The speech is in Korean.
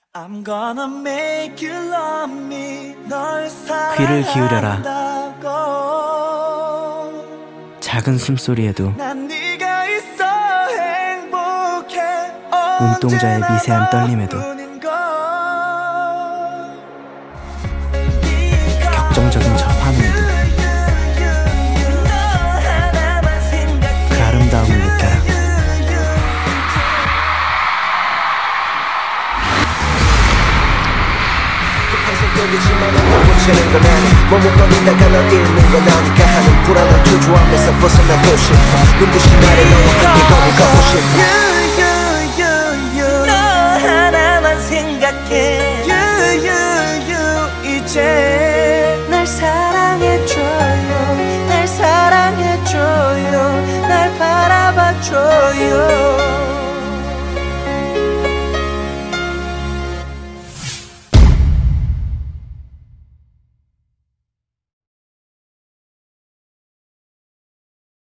I'm gonna make you love me. 널 귀를 기울여라. 사랑한다고. 작은 숨소리에도 난 네가 있어 행복해. 눈동자의 미세한 떨림에도 격정적인 저 환호에도 그 아름다움을 느껴라. 여기지만 못 채는 건 아니 머뭇거리다가 널 잃는 건 아니까 하는 불안한 주저함에서 벗어나고 싶어 눈부신 날에 너와 함께 거기 가고 싶어 너 하나만 생각해.